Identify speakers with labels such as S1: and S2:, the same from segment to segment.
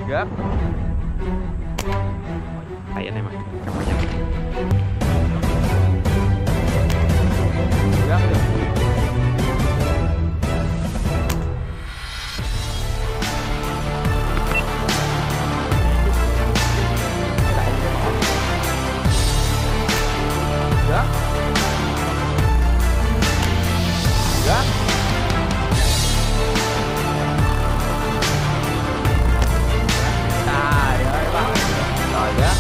S1: Gớp. Đây anh em ạ. Cầm vào nhanh. Gớp được. Gớp. Gớp. Trời ơi bác. Rồi gớp.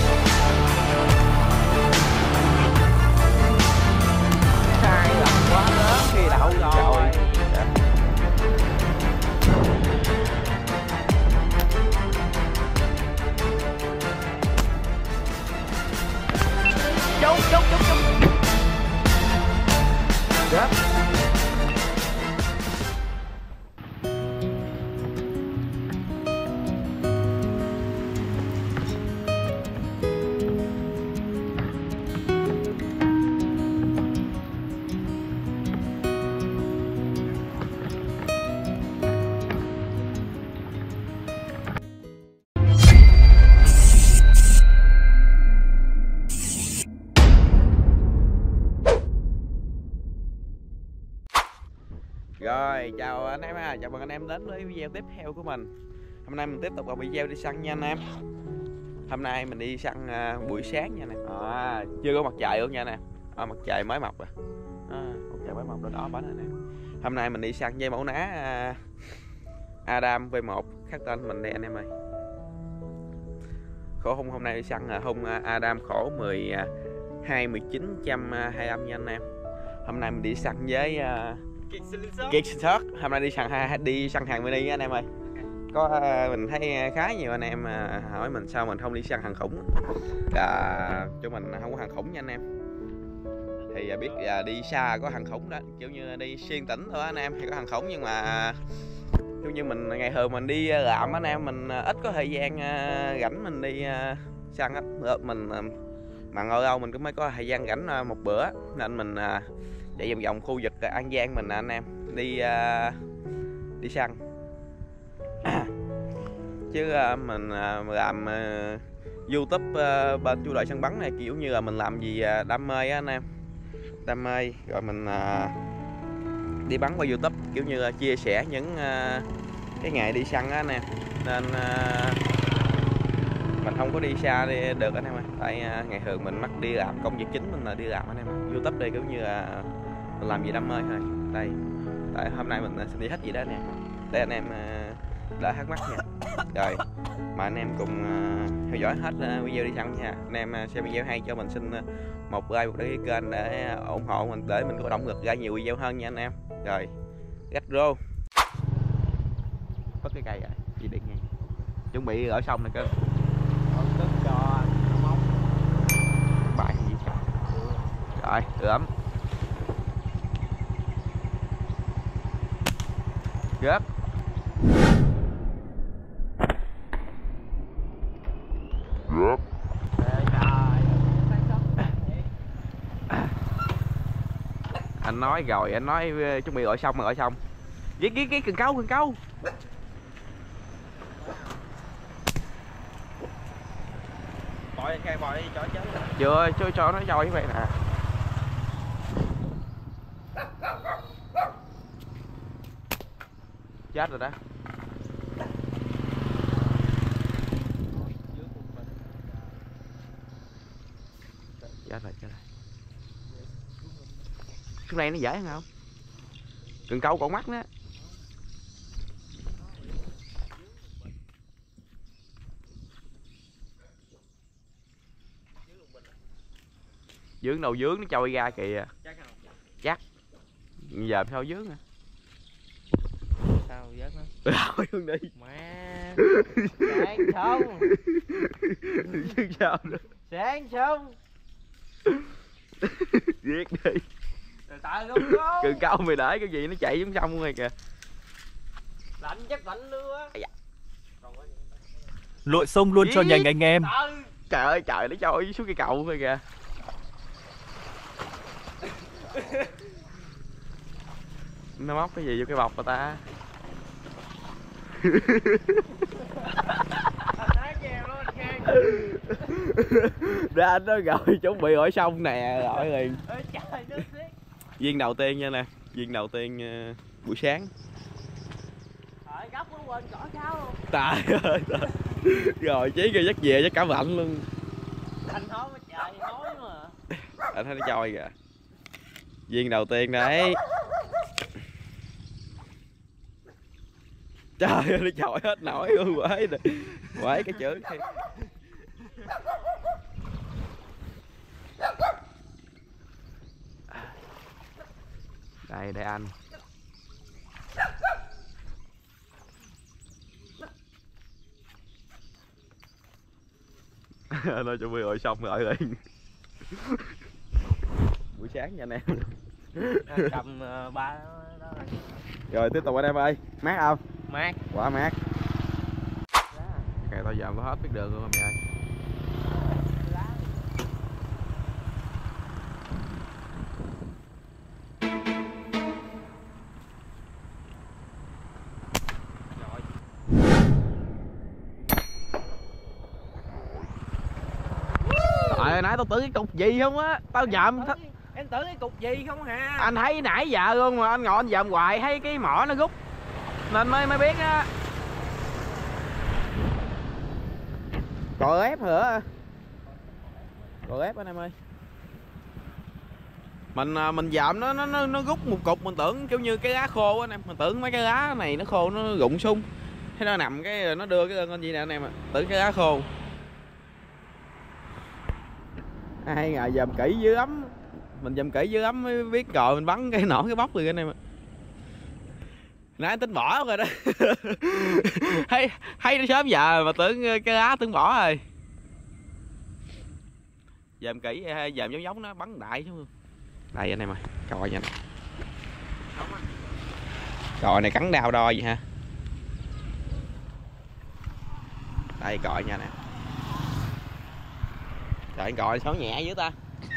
S1: Sai lầm quá lớn khi đậu rồi. Trúng. Gớp. Rồi, chào anh em chào mừng anh em đến với video tiếp theo của mình. Hôm nay mình tiếp tục vào video đi săn nha anh em. Hôm nay mình đi săn buổi sáng nha anh em. Chưa có mặt trời luôn nha anh em. Mặt trời mới mọc rồi. Mặt trời mới mọc rồi đó bánh anh em. Hôm nay mình đi săn dây mẫu ná Adam V1 khác tên mình đây anh em ơi. Khổ hung hôm nay đi săn hung Adam khổ 12-1925 nha anh em. Hôm nay mình đi săn với Kiệt Shot. Hôm nay đi săn hàng mini anh em ơi. Có mình thấy khá nhiều anh em hỏi mình sao mình không đi săn hàng khủng. Cho mình không có hàng khủng nha anh em. Thì biết đi xa có hàng khủng đó, kiểu như đi xuyên tỉnh thôi anh em thì có hàng khủng, nhưng mà kiểu như mình ngày thường mình đi làm anh em, mình ít có thời gian rảnh mình đi săn á. Mình mà ngồi đâu mình cũng mới có thời gian rảnh một bữa, nên mình chạy vòng vòng khu vực An Giang mình anh em đi săn. Chứ mình làm YouTube bên chủ đội săn bắn này kiểu như là mình làm gì đam mê á anh em, đam mê rồi mình đi bắn qua YouTube kiểu như là chia sẻ những cái ngày đi săn á anh em, nên mình không có đi xa đi được anh em ơi. Tại ngày thường mình mắc đi làm, công việc chính mình là đi làm anh em. YouTube đây kiểu như là mình làm gì đam mê thôi. Đây, tại hôm nay mình sẽ đi hết gì đó nè, để anh em đỡ thắc mắc nha. Rồi mà anh em cùng theo dõi hết video đi săn nha. Anh em xem video hay cho mình xin một like, một đăng ký kênh để ủng hộ mình, để mình có động lực ra nhiều video hơn nha anh em. Rồi let's go. Vứt cái cây rồi gì điện nha, chuẩn bị ở sông này cơ.
S2: Tức cho móc
S1: Bài gì sao? Rồi ướm gớp. Anh nói rồi, anh nói chuẩn bị gọi xong rồi, gọi xong. Cái cần câu
S2: bòi cây bòi đi cho chết.
S1: Chưa cho nó trôi như vậy nè. Chết rồi đó. Chết rồi. Cái này nó dễ hơn không? Cần câu còn mắt nữa. Dướng đâu dướng, nó trôi ra kìa. Chắc. Giờ sao dướng hả?
S2: Sao vớt nó?
S1: Thôi luôn đi.
S2: Má. Sáng xong.
S1: Chứ sao nữa.
S2: Sáng xong.
S1: Giết đi.
S2: Tại không có.
S1: Cần câu mày để cái gì nó chạy xuống sông rồi kìa.
S2: Lạnh chắc lạnh luôn á.
S3: Lội sông luôn cho nhanh anh em.
S1: Trời ơi trời, nó trôi xuống cây cầu thôi kìa. Nó móc cái gì vô cái bọc của ta. Để anh nói rồi chuẩn bị hỏi xong nè, hỏi liền.
S2: Ê trời nước xiết.
S1: Viên đầu tiên nha nè, viên đầu tiên buổi sáng.
S2: Trời góc nó quên cỏ cháo luôn.
S1: Trời ơi trời. Rồi chí kêu dắt về chắc cả mạnh luôn.
S2: Anh nói với trời nói mà.
S1: Anh thấy nó trôi kìa. Viên đầu tiên đấy. Trời ơi nó chọi hết nổi luôn, quấy nè. Quấy cái chữ. Đây anh. Nó chuẩn bị rồi xong rồi liền. Buổi sáng nha anh em.
S2: Cầm ba đó.
S1: Rồi tiếp tục anh em ơi. Mát không?
S2: Mát.
S1: Quá mát. Kệ tao giờ có hết biết đường luôn mày ơi. Trời nãy tao tưởng cái cục gì không á, tao dậm.
S2: Em tưởng cái cục gì không hả?
S1: Anh thấy nãy giờ luôn mà anh ngồi anh dậm hoài thấy cái mỏ nó rút nên mới biết á. Cò ép hả? Cò ép anh em ơi. Mình dậm nó rút một cục, mình tưởng kiểu như cái lá khô anh em, mình tưởng mấy cái lá này nó khô nó rụng sung. Thế nó nằm cái nó đưa cái con gì nè anh em ạ, tưởng cái lá khô. Ai ngờ dòm kỹ dưới ấm, mình dòm kỹ dưới ấm mới biết rồi mình bắn cái nổ cái bóc rồi anh em ạ. Nãy tính bỏ rồi đó. Thấy nó sớm giờ mà tưởng cái lá tưởng bỏ rồi. Dòm kỹ dòm giống nó bắn đại chứ. Đây anh em ơi, coi nha. Còi này cắn đau đo gì hả? Đây còi nha nè. Trời anh còi sao nhẹ dữ ta.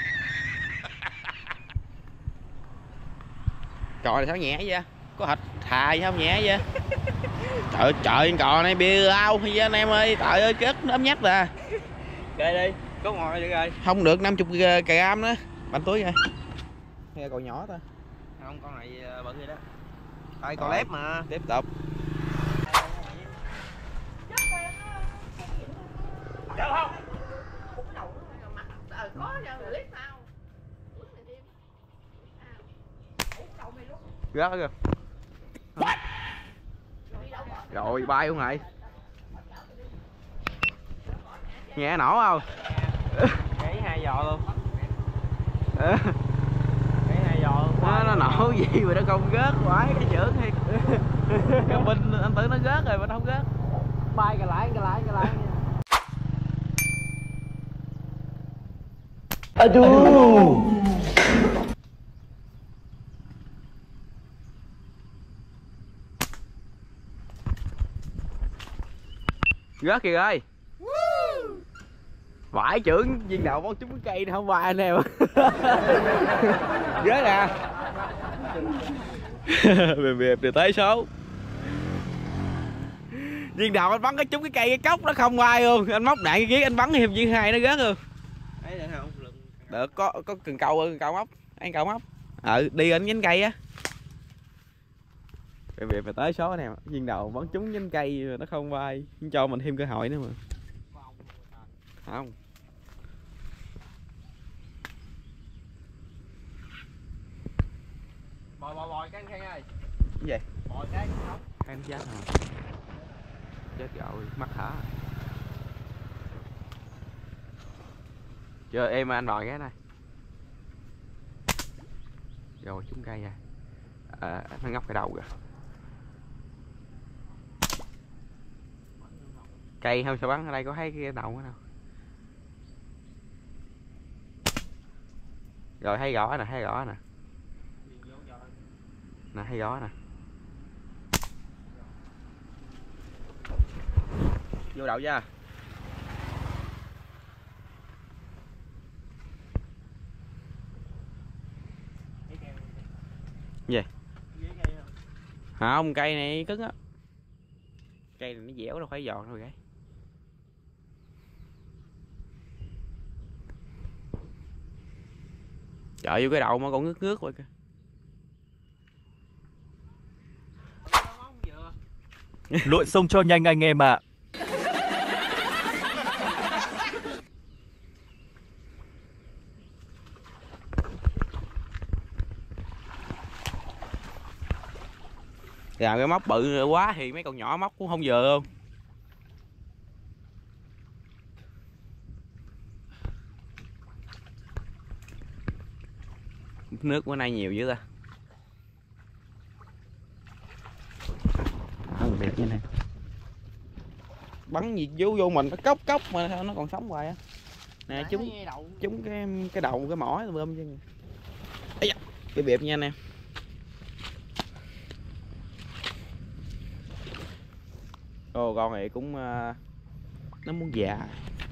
S1: Còi này sao nhẹ vậy? Có thịt thà gì không nhẹ vậy? Trời cò này bia ao hay anh em ơi, trời ơi chết nó ấm nhách à.
S2: Kệ đi, có ngồi được rồi.
S1: Không được 50 gram nữa, bánh túi rồi. Nghe cò nhỏ ta.
S2: Không, con này bự rồi đó. Đây con lép mà.
S1: Tiếp tục.
S2: Được không?
S1: Rớt rồi. Rồi bay không này. Nghe nổ không?
S2: Gãy 2 giò luôn. Gãy 2 giò luôn.
S1: Nó nổ gì mà nó không rớt quái cái trưởng hay. Cái binh anh tưởng nó rớt rồi mà nó không rớt.
S2: Bay cái lại nha.
S1: Rớt kìa ơi. Vãi trưởng viên đầu bắn trúng cái cây nó không bay anh em. Rớt à. Mềm để tới số. Viên đầu anh bắn cái trúng cái cây cái cốc nó không bay luôn. Anh móc đạn cái anh bắn thêm viên 2 nó rớt luôn.
S2: Thấy được không?
S1: Được có cần câu móc. Anh câu móc. Đi anh nhánh cây á. Việc phải tới số nè, viên đầu bắn trúng nhánh cây nó không bay, cho mình thêm cơ hội nữa mà. Không.
S2: Bòi cái anh Khang ơi.
S1: Cái gì?
S2: Bòi cái không.
S1: Khang chết rồi. Chết rồi, mắc hả? Chờ em anh bòi cái này. Rồi trúng cây rồi. Nó ngóc cái đầu kìa. Cây không sao bắn, ở đây có thấy cái đầu nữa đâu. Rồi thấy rõ nè, nè, thấy rõ nè. Vô đậu chưa? Gì? Không, cây này cứng á. Cây này nó dẻo đâu phải giòn đâu vậy. Trời vô cái đầu mà còn ngước ngước rồi kìa.
S3: Lội sông cho nhanh anh em ạ.
S1: Làm cái móc bự quá thì mấy con nhỏ móc cũng không vừa luôn. Nước bữa nay nhiều dữ ta. Đẹp như này. Bắn gì vô mình nó cốc cốc mà sao nó còn sống hoài á. Nè trúng cái đầu cái mỏ bơm chứ. Ây da, cái bẹp nha anh em. Ồ con này cũng nó muốn già.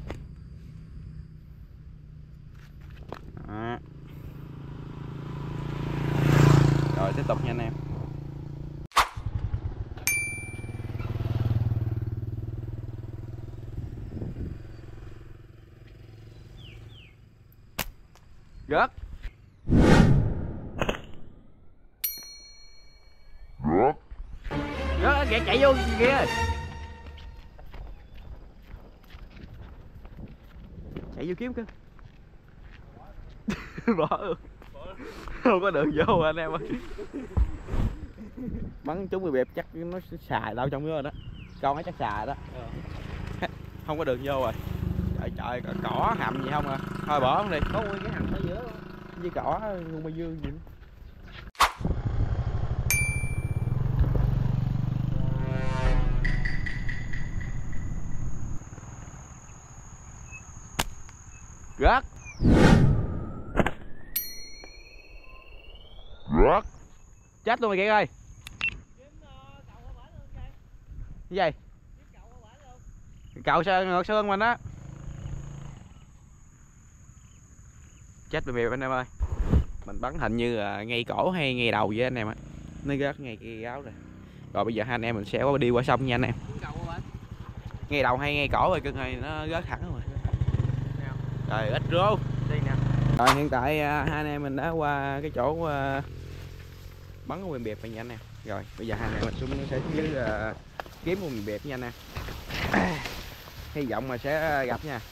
S1: Đó. Rồi tiếp tục nha anh em. Rớt. Rớt kìa, chạy vô kìa. Chạy vô kiếm cơ. Bỏ luôn. Không có đường vô anh em ơi. Bắn trúng bị bẹp chắc nó xài đâu trong đó rồi đó. Con ấy chắc xài đó. Không có đường vô rồi. Trời trời, cỏ hầm gì không à. Thôi bỏ đi.
S2: Có nguyên cái hầm ở giữa luôn.
S1: Với cỏ luôn mà dương gì nữa. Rớt. Rớt. Chết luôn mày Kiệt ơi. Cái gì? Cậu sao ngược xương mình á. Chết mày anh em ơi. Mình bắn hình như là ngay cổ hay ngay đầu với anh em á. Nó rớt ngay cái áo rồi. Rồi bây giờ hai anh em mình sẽ đi qua sông nha anh em. Ngay đầu hay ngay cổ rồi cưng ơi, nó rớt thẳng rồi. Trời ít rô.
S2: Đi nè.
S1: Rồi hiện tại hai anh em mình đã qua cái chỗ bắn của quyền bẹp rồi nha anh em. Rồi bây giờ hai anh em mình xuống sẽ dưới kiếm của quyền bẹp nha anh em. Hy vọng mà sẽ gặp nha.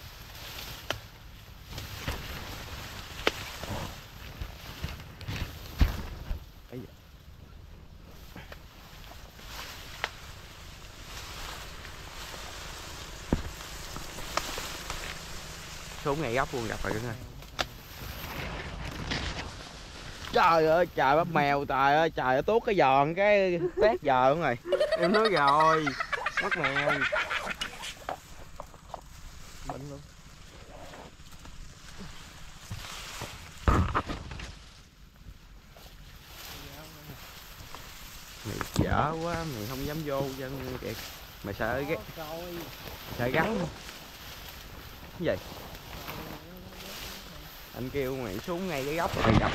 S1: Xuống ngay góc luôn gặp rồi cưng ơi. Trời ơi trời bắt mèo, trời ơi trời ơi, tuốt cái giòn cái tét giờ luôn rồi.
S2: Em nói rồi, bắt mèo. Bệnh luôn.
S1: Mày dở quá, mày không dám vô chân kìa. Mày sợ cái sợ gắn không? Cái gì? Anh kêu mày xuống ngay cái góc rồi gặp.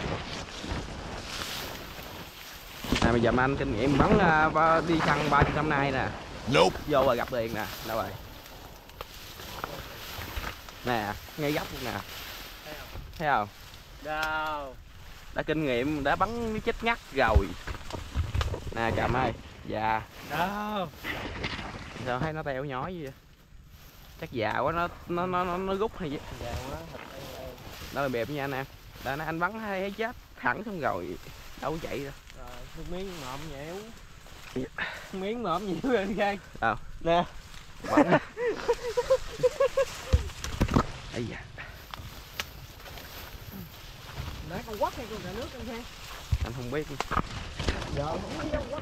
S1: À bây giờ anh kinh nghiệm bắn đi săn 300 năm nay nè. Nope. Vô rồi gặp liền nè, đâu rồi? Nè, ngay góc luôn nè. Thấy không?
S2: Đâu?
S1: Đã kinh nghiệm, đã bắn chết ngắt rồi. Nè cầm ơi. Dạ.
S2: Đâu?
S1: Sao thấy nó teo nhói vậy? Chắc già quá nó rút hay gì?
S2: Già quá, thịt đây.
S1: Đó là bẹp nha anh em. Đó là anh bắn thấy chết thẳng xong rồi. Đâu có chạy đâu.
S2: Rồi, miếng ngộm nhẽo. Miếng ngộm nhiều rồi Khang.
S1: Đâu?
S2: Nè.
S1: Bắn. Ây da.
S2: Nãy con quất hay con cả nước anh Khang?
S1: Anh không biết.
S2: Giờ không biết quất.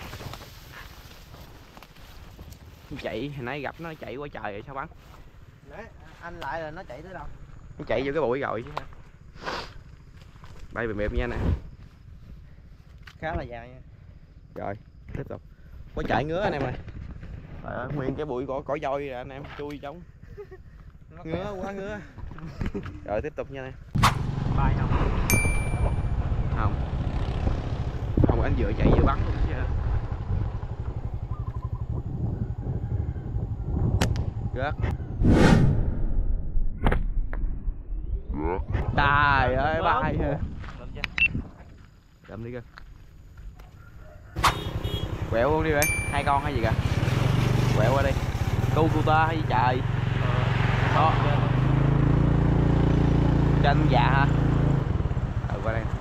S1: Chạy hồi nãy gặp nó chạy qua trời rồi sao bắn?
S2: Nãy anh lại là nó chạy tới đâu?
S1: Nó chạy vô cái bụi rồi chứ. Bay mềm nha nè.
S2: Khá là dài nha.
S1: Rồi, tiếp tục. Có chạy ngứa anh em ơi. Trời ơi, nguyên cái bụi cỏ voi rồi anh em chui trống. Ngứa quá ngứa. Rồi tiếp tục nha nè.
S2: Bay không?
S1: Không. Không, anh vừa chạy vừa bắn luôn chứ. Rớt. Trời ơi bay. ẩm đi cơ. Quẹo luôn đi rồi, 2 con hay gì kìa. Quẹo qua đi. Cu ta hay gì trời. Đó. Tranh dạ hả? Qua đây.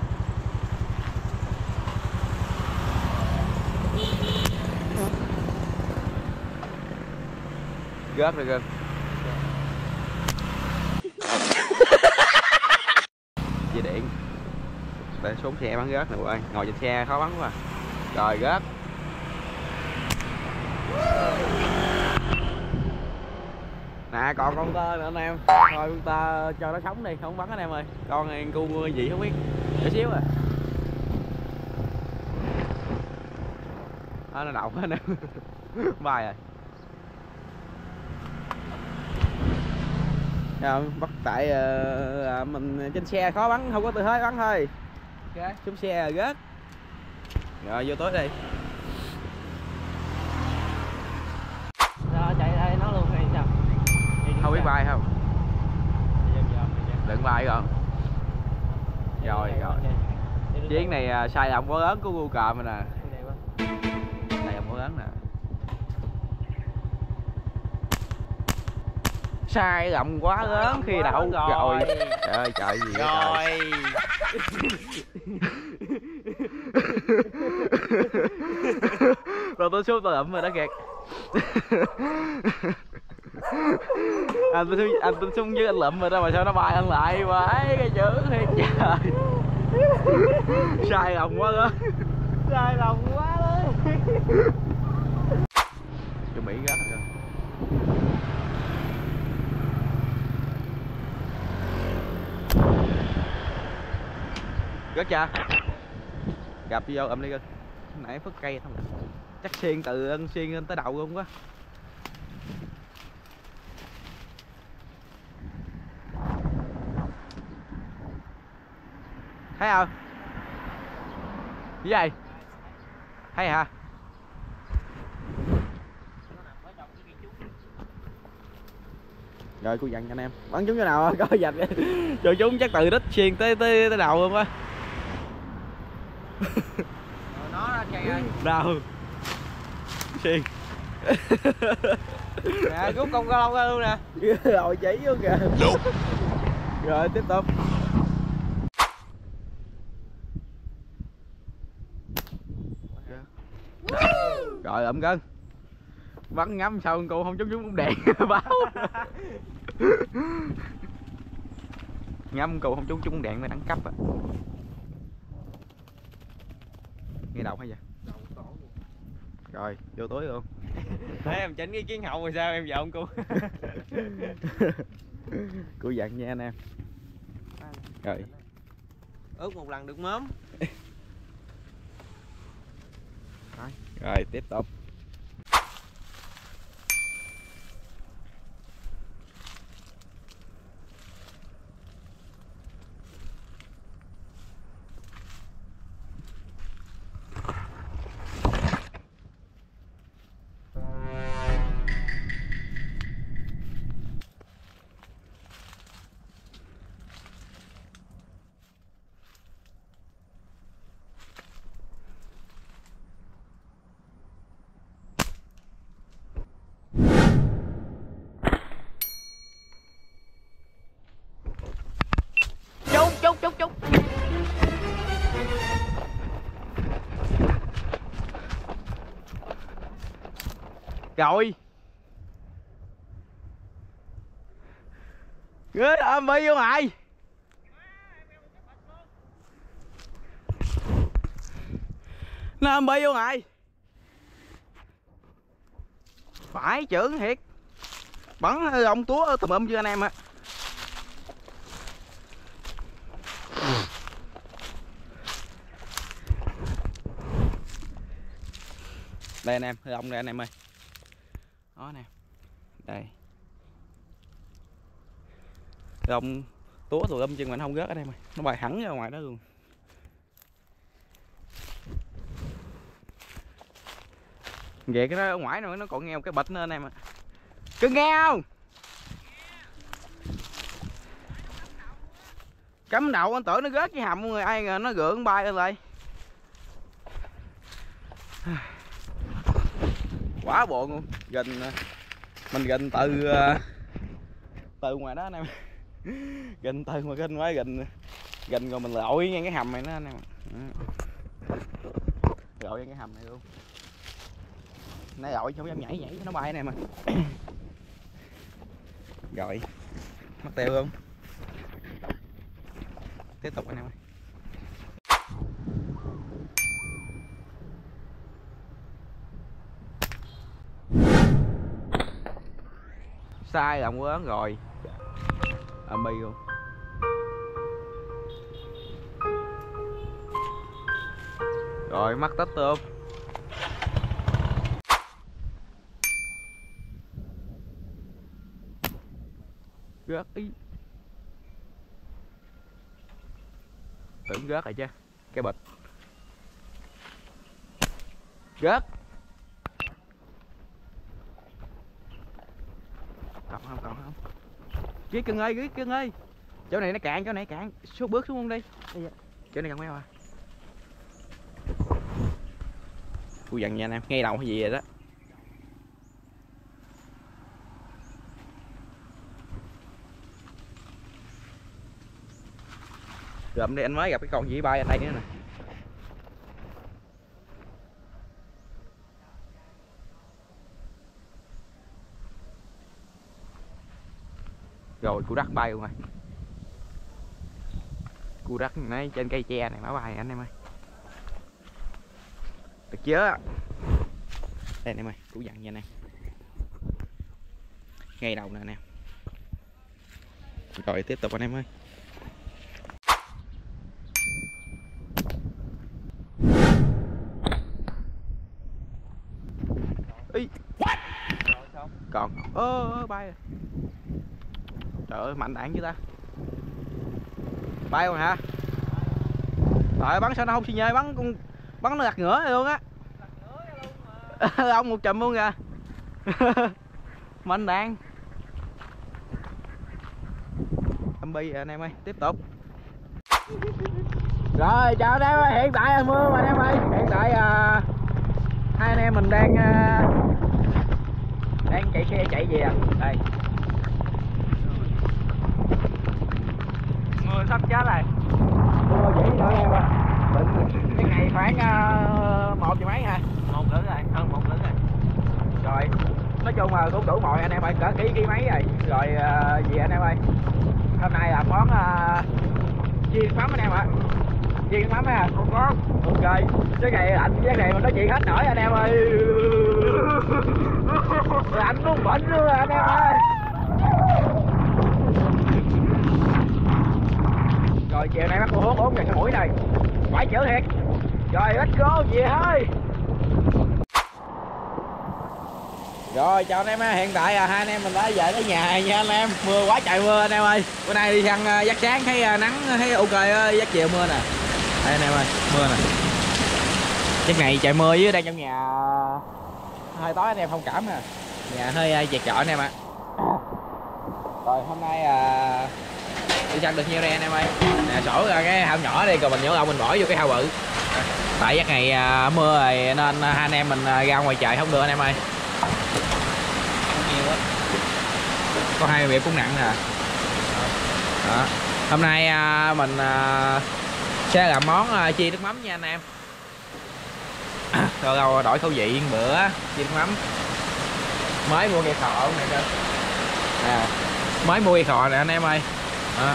S1: Gớt rồi cơ. Dây điện. Để xuống xe bắn gớt nè mọi người. Ngồi trên xe khó bắn quá. Rồi gớt. Nè còn con tơ nữa anh em. Thôi con tơ cho nó sống đi, không bắn anh em ơi. Con này cu gì không biết. Nhỏ xíu à. Nó đậu anh em. Bài rồi. Bắt tại mình trên xe khó bắn, không có tư thế bắn thôi. Okay. Xuống xe rồi gớt. Rồi vô tối đi.
S2: Rồi chạy đây nó luôn hay sao?
S1: Không biết bay không? Đừng bay rồi. Rồi. Chuyến này sai lầm quá lớn của Google cờ nè. Sai lầm quá lớn nè. Sai lầm quá lớn khi đậu rồi. Trời ơi trời gì vậy rồi tôi xuống tôi ẩm rồi đó kìa. Anh tôi xuống với anh lụm rồi đó mà sao nó bay ăn lại vậy cái chữ thiệt trời. Sai lầm quá lớn.
S2: Sai lầm quá lớn.
S1: Chuẩn bị gắt rồi. Gớt chưa? Gặp vô ẩm đi cơ. Nãy phất cây không. Chắc xiên từ ân xiên lên tới đầu luôn quá. Thấy không? Cái gì? Thấy hả? Rồi cô dặn cho anh em. Bắn trúng chỗ nào có dạch cho chúng chắc từ đít xiên tới đầu luôn á.
S2: Nó ra chạy ơi.
S1: Đâu? Xiên.
S2: Nè rút con cao lông ra luôn nè.
S1: Rồi chỉ vô kìa. Rồi tiếp tục. Rồi ẩm cân. Bắn ngắm sao cô không trúng bóng đèn báo. Ngắm cô không trúng bóng đèn mới đẳng cấp à. Nghe đầu hay vậy? Rồi vô tối luôn.
S2: Thấy em chỉnh cái kiến hậu rồi sao em vợ ông cô.
S1: Cô dặn nha anh em. Rồi
S2: Ướt một lần được mớm.
S1: Rồi tiếp tục. Chúc. Rồi. Ghê ôm bi vô mày. Nó ôm bi vô mày. Phải chưởng thiệt. Bắn ông túa tùm chưa anh em ạ. Đây anh em, ông đây anh em ơi. Đó nè. Đây. Ông túa tụi âm chân mình không rớt anh em ơi. Nó bay hẳn ra ngoài đó luôn. Vậy cái đó ở ngoài nó còn nghe một cái bịch nữa anh em ạ. Cứ nghe không? Cắm đầu anh tưởng nó rớt với hầm người ai ngờ nó gượng bay lên lại. Quá bộn luôn. Mình gần từ ngoài đó anh em. Gần từ mà gần quá gần rồi mình lội ngang cái hầm này nó anh em. Lội ngang cái hầm này luôn. Nó lội không dám nhảy cho nó bay anh em ơi. Rồi. Mất tiêu không? Tiếp tục anh em ơi. Sai làm quớn rồi. Ami luôn. Rồi mắc tết luôn. Rớt ý. Tưởng rớt rồi chứ. Cái bịch. Rớt. Còn không. Ghế cưng ơi. Chỗ này nó cạn. Số bước xuống luôn đi. Chỗ này còn mèo à. Cô dặn nha anh em, ngay đầu hay gì vậy đó. Rượm đi, anh mới gặp cái con gì bay ở đây nữa nè. Rồi củ đất bay luôn rồi. Củ đất này trên cây tre này nó bay anh em ơi. Được chưa? Đây anh em ơi, củ dặn nha anh em. Ngay đầu nè anh em. Rồi tiếp tục anh em ơi. Ý. Còn bay. Trời ơi mạnh đạn chứ ta. Bay không hả? Trời bắn sao nó không xi nhê, bắn nó lật ngửa này luôn á. Ông một chùm luôn kìa. Mạnh đạn. Âm bi anh em ơi, tiếp tục. Rồi chào anh em ơi, hiện tại là mưa mà anh em ơi. Hiện tại hai anh em mình đang chạy xe chạy về đây. Mưa sắp chết rồi. Mưa dễ nữa em ơi. Cái ngày khoảng 1 giờ mấy hả?
S2: 1 rưỡi rồi, hơn 1 rưỡi rồi.
S1: Rồi nói chung là cũng đủ mọi anh em ơi, cỡ ký mấy rồi. Rồi gì anh em ơi. Hôm nay là món chiên mắm anh em ạ. Chiên mắm ha. Ngon. Ok. Cái này anh cái này mà nói chuyện hết nổi anh em ơi. Anh muốn bệnh luôn anh em ơi. Rồi chiều nay bắt cô hốt 4 ngày cái mũi này. Phải chữa thiệt. Rồi let's go về thôi. Rồi chào anh em ha, hiện tại hai anh em mình đã về tới nhà nha anh em. Mưa quá trời mưa anh em ơi. Bữa nay đi săn giấc sáng thấy nắng thấy ok, giấc chiều mưa nè. Đây anh em ơi, mưa nè. Giấc này trời mưa với đang trong nhà hơi tối anh em thông cảm nè. Nhà hơi chẹt chọ anh em ạ. Rồi hôm nay đi săn được nhiêu đây anh em ơi. Nè sổ ra cái hao nhỏ đi rồi mình nhổ lông mình bỏ vô cái hao bự. Tại giấc này mưa rồi nên hai anh em mình ra ngoài trời không được anh em ơi. Có 2 việc cũng nặng nè. Đó. Hôm nay mình sẽ làm món chiên nước mắm nha anh em. Rồi đổi khẩu vị bữa chiên nước mắm. Mới mua cây khọ này cơ. Mới mua cây khọ nè anh em ơi. Đó.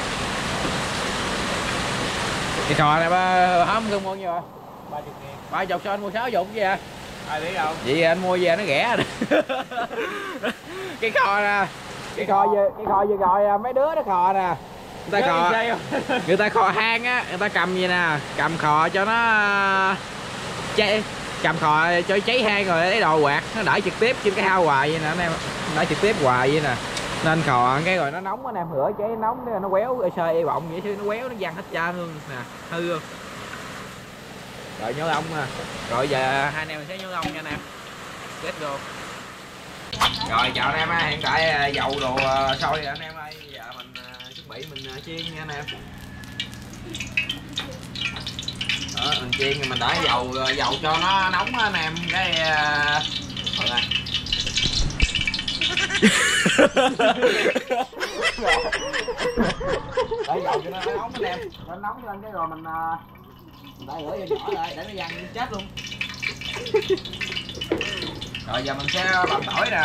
S1: Cây khọ này hóm cưng mua nhiêu rồi?
S2: 30.000.
S1: 30 sao anh mua 60 chứ vậy?
S2: Ai biết không?
S1: Vậy anh mua về nó rẻ rồi. Cái khò nè. Cái khò về rồi mấy đứa nó khò nè. Người ta khò hang á, người ta cầm vậy nè, cầm khò cho nó cháy, cầm khò cho cháy hang rồi lấy đồ quạt, nó đẩy trực tiếp trên cái hao hoài vậy nè anh em, đẩy trực tiếp hoài vậy nè. Nên khò cái rồi nó nóng anh em, rửa cháy nóng nó quéo sơi y bọng vậy chứ nó quéo nó văng hết trơn luôn nè, hư luôn. Rồi nhớ lông nè. Rồi giờ hai anh em mình sẽ nhớ lông nha anh em. Let's go. Rồi chào anh em ha, hiện tại dầu đồ sôi rồi anh em ơi. Giờ mình chuẩn bị mình chiên nha anh em. Đó, mình chiên thì mình để dầu cho nó nóng á anh em, cái thôi để dầu cho nó nóng anh em, nó nóng lên cái rồi mình để lửa cho nhỏ lại để nó văng chết luôn. Rồi giờ mình sẽ băm tỏi nè.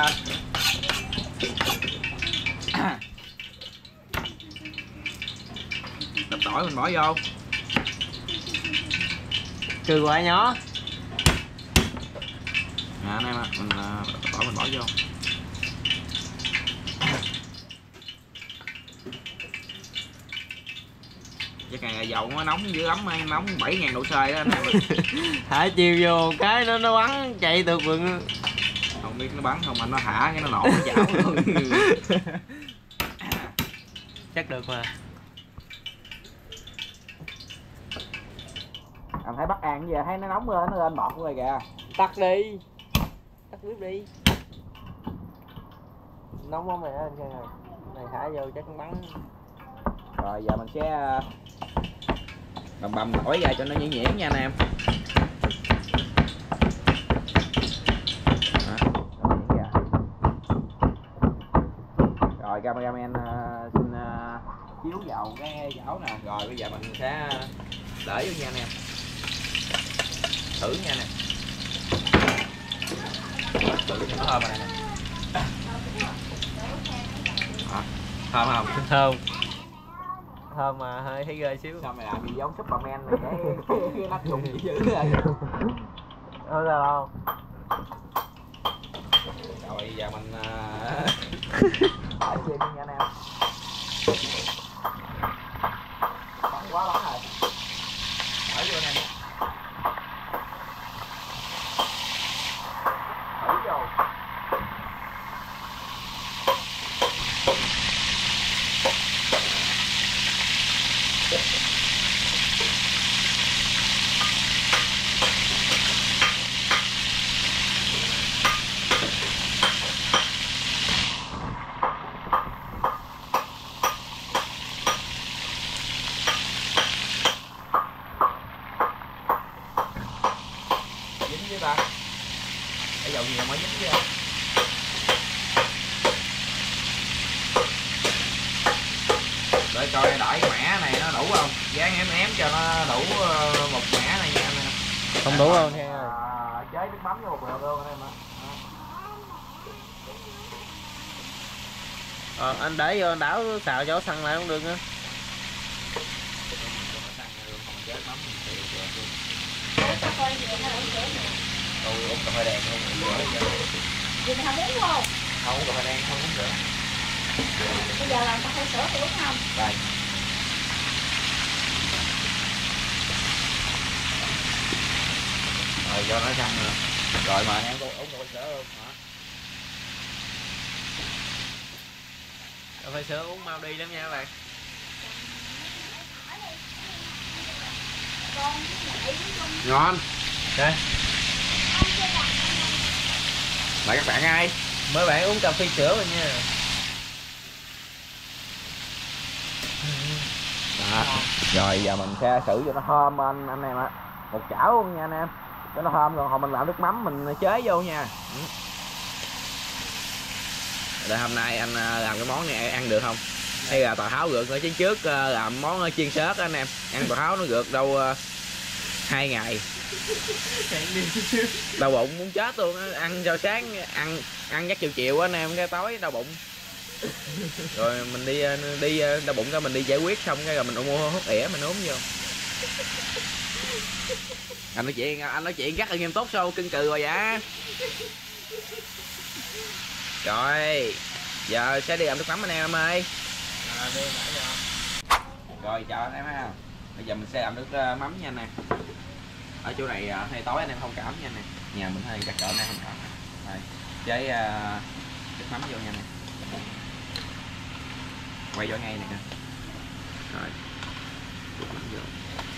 S1: Đập tỏi mình bỏ vô.
S2: Trừ quả nhỏ.
S1: Nè anh em ạ, mình tỏi mình bỏ vô. Chắc càng dầu nó nóng dữ lắm, nóng 7.000 độ C đó anh em.
S2: Thả chiều vô cái nó bắn chạy từ vườn.
S1: Không biết nó bắn không mà nó thả cái nó nổ nó chảo luôn.
S2: Chắc được mà.
S1: Anh thấy bắt ăn giờ thấy nó nóng lên, nó lên bọt rồi kìa.
S2: Tắt đi. Tắt bếp đi. Nóng lắm mày á anh Khang ơi. Này thả vô chắc nó bắn.
S1: Rồi giờ mình sẽ bầm tỏi ra cho nó nhuyễn nhuyễn nha anh em. Rồi cameraman xin chiếu vào cái chảo nè. Rồi bây giờ mình sẽ để vô nha anh em. Thử nha anh em. Thử cho nó thơm này nè. Thơm không?
S2: Thơm. Thơm mà hơi thấy ghê xíu.
S1: Sao mày làm gì giống Superman này cái nắp dùng gì dữ rồi.
S2: Không sao đâu.
S1: Rồi giờ mình để chiên nha anh em. Bắn quá bắn rồi. Để vô anh em. Để vô. Dính với ta. Cái dầu nhiều mới dính với. Để coi đãi cái mẻ này nó đủ không, dán ém cho nó đủ một mẻ này nha anh em.
S2: Không đủ không Khang ơi.
S1: Chế nước mắm vô một lượt luôn anh em ạ.
S2: Anh để vô anh đảo xào cho xăng lại không được nữa.
S1: Tôi uống cà phê đen không uống rửa.
S4: Vì mày không uống không?
S1: Không uống cà phê đen không uống rửa.
S4: Bây giờ làm cà phê sữa thì uống không?
S1: Đây. Rồi do nó xăng rồi. Rồi mà em uống cà phê sữa luôn hả?
S2: Cà phê sữa uống mau đi lắm nha các bạn.
S1: Ngon.
S2: Đây.
S1: Mời các bạn ai?
S2: Mấy bạn uống cà phê sữa rồi nha.
S1: Đó. Rồi giờ mình sẽ xử cho nó thơm anh em ạ. Một chảo luôn nha anh em. Cho nó thơm rồi hồi mình làm nước mắm mình chế vô nha. Để hôm nay anh làm cái món này ăn được không? Hay là Tào Tháo gượt ở trên trước làm món chiên sớt anh em. Ăn Tào Tháo nó gượt đâu 2 ngày. Đau bụng muốn chết luôn á, ăn cho sáng ăn chắc chiều anh em, cái tối đau bụng. Rồi mình đi đau bụng cái mình đi giải quyết xong cái rồi mình mua hút ỉa mình uống vô. Anh nói chuyện rất là nghiêm túc sao cưng cừ rồi vậy? Rồi giờ sẽ đi làm nước mắm anh em ơi. Rồi chào anh em ha. Bây giờ mình sẽ làm nước mắm nha anh em. Ở chỗ này hay tối anh em thông cảm nha nè. Nhà mình hơi chặt chợ này thông cảm. Rồi chế nước mắm vô nha nè. Quay vô ngay nè. Rồi nước mắm vô.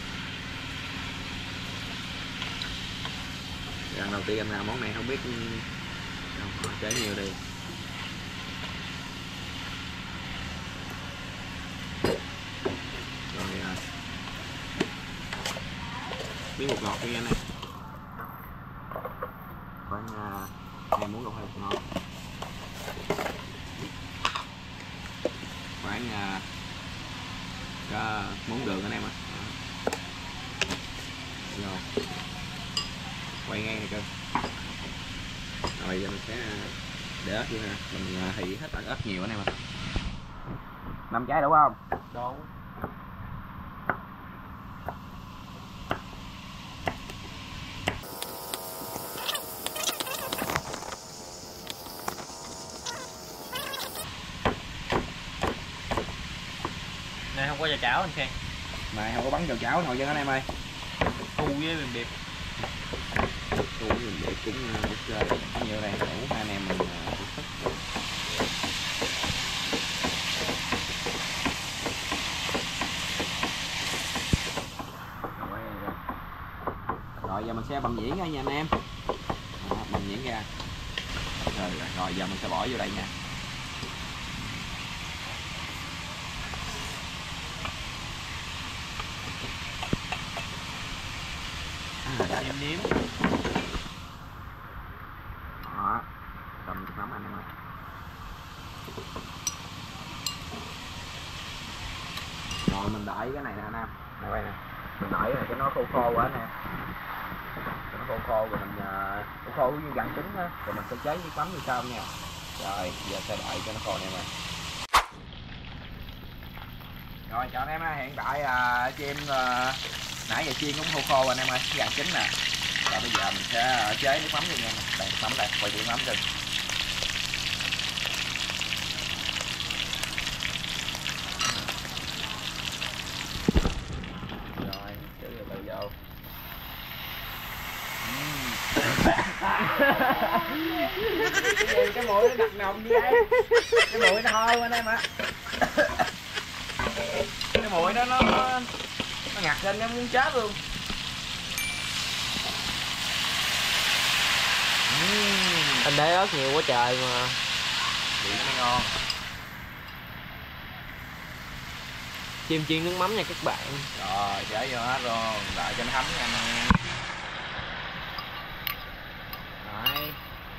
S1: Lần đầu tiên anh làm món này không biết chế nhiều đi. Rồi miếng bột ngọt đi anh em. Khoảng em muốn đồ hơi bột ngọt. Khoảng muỗng đường anh em ạ. Rồi quay ngang này cơ. Rồi giờ mình sẽ để ớt vô ha, mình hỉ hết ớt nhiều anh em ạ. 5 trái đủ không?
S2: Đủ. Này không có giò chảo anh Khang.
S1: Mà không có bắn vào chảo nồi dân anh em ơi.
S2: Thu với mềm đẹp.
S1: Thu với mềm đẹp cũng ok. Có nhiều đây đủ hai anh em mình thức. Rồi giờ mình sẽ bầm nhuyễn ra nha anh em. Đó, bầm nhuyễn ra. Rồi giờ mình sẽ bỏ vô đây nha.
S2: Nêm nếm.
S1: Đó, cầm nước mắm anh em ơi. Rồi mình đợi cái này nè anh em. Đây nè. Mình đợi này cho nó khô khô quá nè. Cho nó khô khô rồi mình khô khô như gần trứng á, rồi mình sẽ chế với mắm như sau nha. Rồi giờ sẽ đợi cho nó khô nè em ơi. Rồi chào anh em ha, hiện tại chim nãy giờ chiên cũng khô khô anh em ơi, gần chín nè. Rồi bây giờ mình sẽ chế nước mắm vô nha. Đây nước mắm đây, quay nước mắm cho. Rồi, chế từ từ vô. Cái mũi nó đặc nồng như vậy. Cái mũi nó thơm anh em ạ. Cái mũi đó nó ngặt lên em muốn chết luôn.
S2: Anh để ớt nhiều quá trời mà.
S1: Vị nó mới ngon.
S2: Chim chiên nước mắm nha các bạn.
S1: Rồi để vô hết luôn, đợi cho nó thấm nha anh em. Đấy.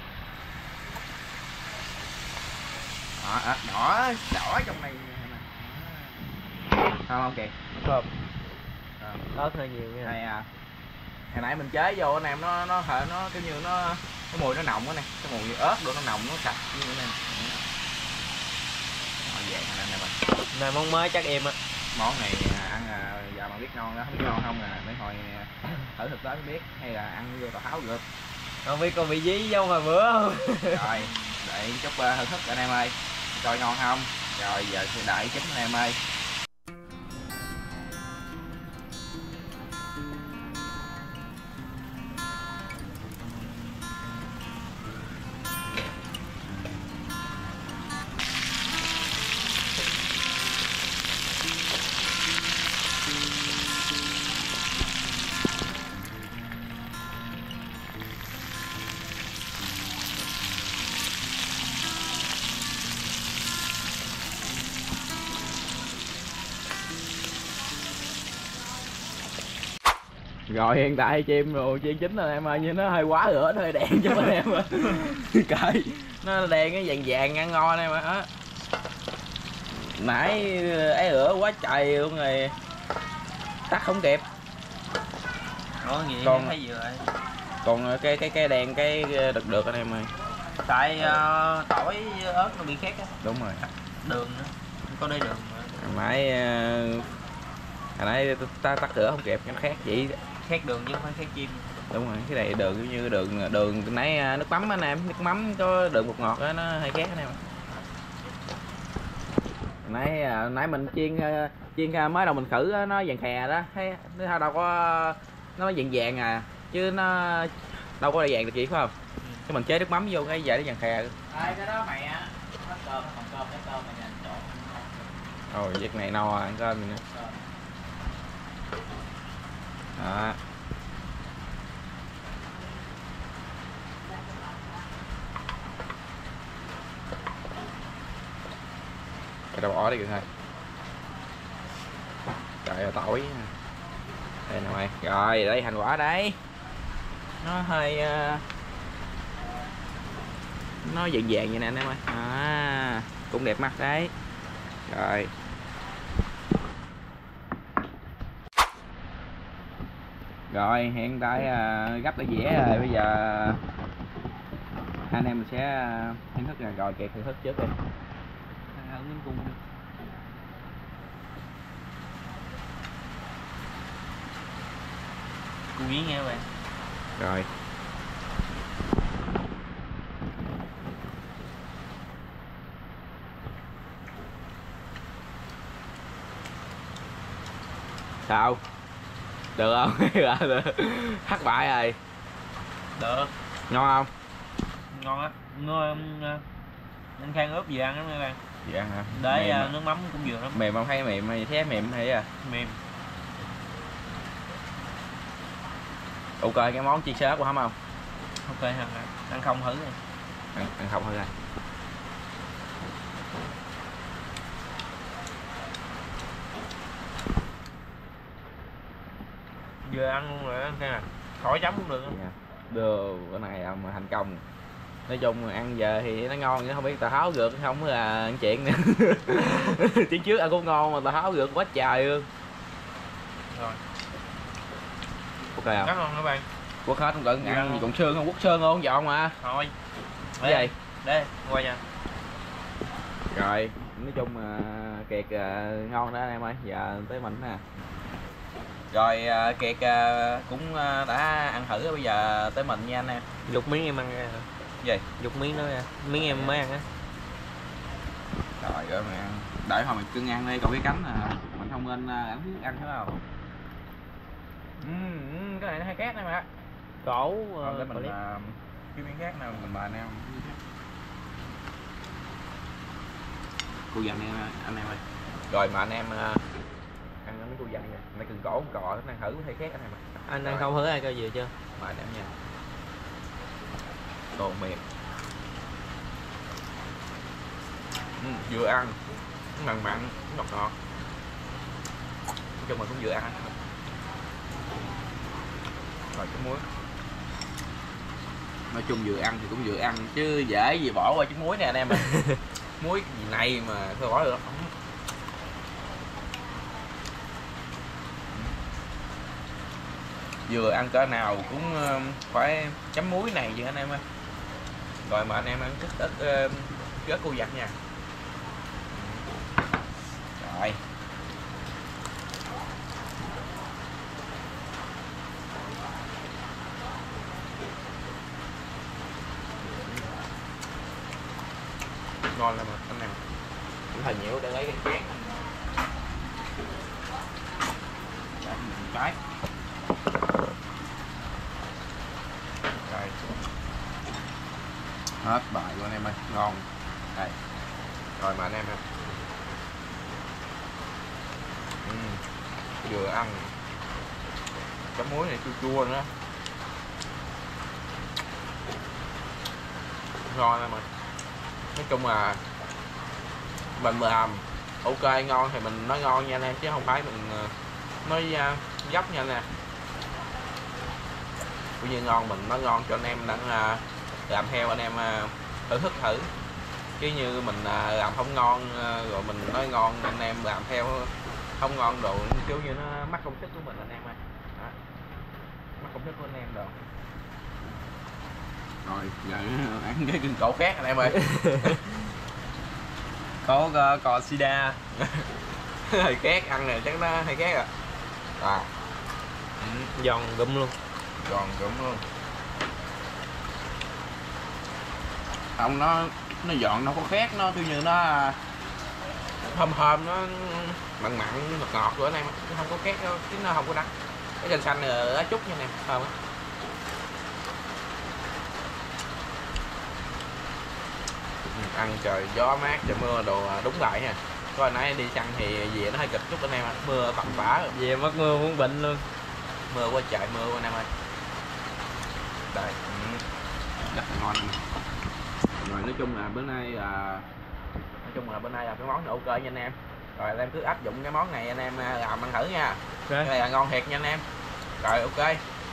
S1: Đó, đỏ trong này. Không kìa,
S2: Không. Ớt hơi nhiều nha.
S1: Đây hồi nãy mình chế vô anh em nó kiểu như nó cái mùi nó nồng quá nè, cái mùi ớt đồ nó nồng nó sạch như thế này. Rồi vậy anh em ơi.
S2: Này món mới chắc em á.
S1: Món này ăn giờ mà biết ngon đó, không biết ngon không để hồi thử thực tế mới biết, hay là ăn vô tàu tháo được.
S2: Không biết con bị dí vô hồi bữa không?
S1: Rồi để chút thưởng thức anh em ơi, coi ngon không. Rồi giờ sẽ đợi chín anh em ơi. Rồi hiện tại chim rồi chiên chín rồi em ơi, nhưng nó hơi quá lửa, nó hơi đen cho anh em ơi. Cậy nó đen cái vàng vàng ăn ngon em ơi. Nãy ấy lửa quá trời luôn rồi tắt không kịp.
S2: Có gì
S1: Còn
S2: thấy vừa rồi.
S1: Còn cái đen cái được anh em ơi.
S2: Tại tỏi ớt nó bị khét á.
S1: Đúng rồi.
S2: Đường nữa. Có đây đường mà.
S1: Hồi nãy ta tắt lửa không kịp, nó khác vậy.
S2: Khét đường chứ không phải khét chim.
S1: Đúng rồi, cái này đường giống như đường nãy nước mắm anh em, nước mắm có đường bột ngọt đó, nó hơi khác anh em. Nãy mình chiên mới đầu mình khử nó vàng khè đó, thấy nó đâu có nó vàng vàng chứ nó đâu có vàng được chị phải không? Cái mình chế nước mắm vô cái vậy nó vàng khè.
S2: Cái đó mày á, nó cơm, nó còn cơm, cái cơm mày nhìn trộn.
S1: Rồi việc này no ăn cơm nữa. Đó. Cái đâu bỏ đi kìa thôi. Trời ơi tỏi. Đây nè mày. Rồi đây thành quả đấy. Nó hơi nó vàng vàng vậy nè anh em ơi. Cũng đẹp mắt đấy. Rồi. Rồi hiện tại gấp cái dĩa rồi, bây giờ hai anh em mình sẽ thưởng thức nè. Rồi Kiệt thưởng thức trước đi.
S2: Miếng cung đi. Quý nghe bạn.
S1: Rồi. Sao? Được không? Thất bại rồi.
S2: Được.
S1: Ngon không?
S2: Ngon á. Ngon. Anh Khang ướp gì ăn lắm nha bạn.
S1: Gì ăn hả?
S2: Để nước mắm cũng vừa lắm.
S1: Mềm không thấy mềm hay thấy mềm hay à?
S2: Mềm.
S1: Ok, cái món chiên xế của hả không?
S2: Ok ha. Ăn không thử đi.
S1: Ăn không thử rồi.
S2: Vừa ăn luôn rồi anh Khang à. Khỏi chấm cũng được.
S1: Yeah. Đưa bữa này mà thành công. Nói chung ăn giờ thì nó ngon chứ không biết tao háo gượt không là chuyện nữa. Tiếng trước ăn cũng ngon mà tao háo gượt quá trời luôn.
S2: Rồi.
S1: Ok không?
S2: Rất ngon các bạn.
S1: Quất hết không cần ăn gì còn xương không? Quất xương không dọn mà.
S2: Thôi.
S1: Cái gì?
S2: Đây, qua nha.
S1: Rồi, nói chung Kiệt ngon đó anh em ơi. Giờ tới mình nè. Rồi Kiệt cũng đã ăn thử, bây giờ tới mình nha anh em.
S2: Lục miếng em ăn ra hả?
S1: Gì?
S2: Lục miếng đó ra. Miếng em mới ăn á.
S1: Rồi mày ăn. Đợi hồi mày cưng ăn đi, còn cái cánh mình không nên ăn phải không? Cái này nó hay két này mà.
S2: Cổ
S1: Để mình cái miếng khác nào mình mời anh em. Cô dành anh em ơi. Rồi mà anh em ăn miếng cô dành nha. Mấy cần cổ cọ nó ăn thử hay khác anh em ơi.
S2: Anh ăn không thử ai coi gì chưa?
S1: Mời anh em nha. Đồ mềm. Vừa ăn mặn mặn, ngọt ngọt. Nói chung là cũng vừa ăn. Rồi cái muối. Nói chung vừa ăn thì cũng vừa ăn chứ dễ gì bỏ qua trứng muối nè anh em ơi. Muối gì này mà thôi bỏ được không? Vừa ăn cỡ nào cũng phải chấm muối này chứ anh em ơi. Rồi mà anh em ăn ít rớt cô giặt nha. Rồi. Ngon lắm mà anh em. Cũng hơi nhiều để lấy cái chén. Cái. Rồi. Hết bài của anh em ơi, ngon. Đây. Rồi mà anh em ơi. Vừa ăn chấm muối này chua chua nữa. Ngon em ơi. Nói chung là mình làm ok ngon thì mình nói ngon nha anh em, chứ không phải mình nói dốc nha anh em. Cũng như ngon mình nói ngon cho anh em đang làm theo, anh em thử thức thử. Chứ như mình làm không ngon rồi mình nói ngon anh em làm theo không ngon đồ kiểu như nó mất công sức của mình anh em ơi. Mất công sức của anh em đồ. Rồi giờ ăn cái gừng cổ khác anh em ơi.
S2: Có cò sida.
S1: Hơi két, ăn này chắc nó hơi két à.
S2: Giòn gụm luôn.
S1: Giòn gụm luôn. Không, nó giòn nó có khác, nó kiểu như nó thơm thơm, nó mặn mặn ngọt ngọt của anh em, nó không có két đâu, chứ nó không có đắng. Cái xanh xanh lá chút nha anh em, thơm á. Ăn trời gió mát trời mưa đồ đúng lại nha. Có hồi nãy đi săn thì về nó hơi kịch chút anh em ạ, mưa tầm bả rồi.
S2: Về mất mưa muốn bệnh luôn.
S1: Mưa quá trời mưa anh em ơi. Đây, rất là ngon. Rồi nói chung là bữa nay là cái món này ok nha anh em. Rồi anh em cứ áp dụng cái món này anh em làm ăn thử nha.
S2: Okay.
S1: Cái này là ngon thiệt nha anh em. Rồi ok.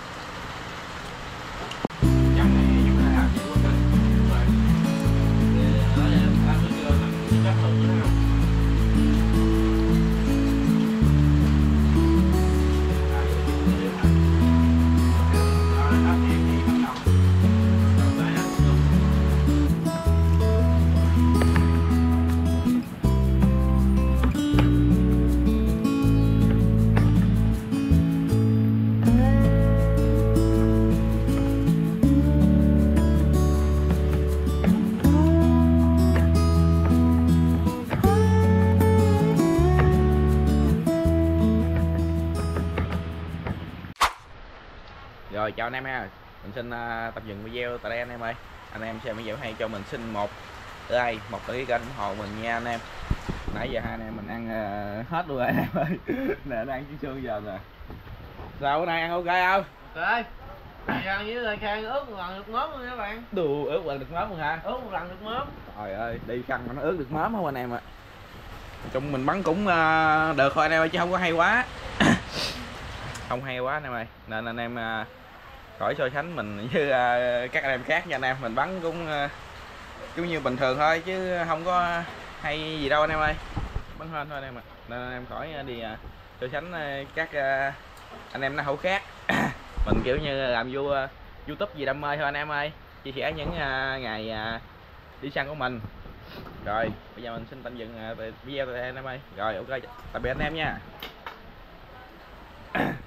S1: Rồi chào anh em ha, mình xin tạm dừng video tại đây anh em ơi. Anh em xem video hay cho mình xin một like, một cái kênh ủng hộ mình nha anh em. Nãy giờ hai anh em mình ăn hết luôn rồi anh em ơi. Nè nó ăn chiếc xương giờ nè. Sao bữa nay ăn ok không?
S2: Ok. Ăn với lại khang ướt một lần được mớm luôn các bạn.
S1: Đù ướt một lần được mớm luôn hả?
S2: Ướt một lần được mớm.
S1: Trời ơi, đi săn mà nó ướt được mớm không anh em ạ. Trong mình bắn cũng được thôi anh em ơi, chứ không có hay quá. Không hay quá anh em ơi. Nên anh em khỏi so sánh mình với các anh em khác nha anh em. Mình bắn cũng giống như bình thường thôi chứ không có hay gì đâu anh em ơi. Bắn hên thôi anh em ạ. Nên anh em khỏi đi so sánh các anh em nó hậu khác. Mình kiểu như làm YouTube gì đam mê thôi anh em ơi. Chia sẻ những ngày đi săn của mình. Rồi bây giờ mình xin tạm dừng video tại đây anh em ơi. Rồi ok, tạm biệt anh em nha.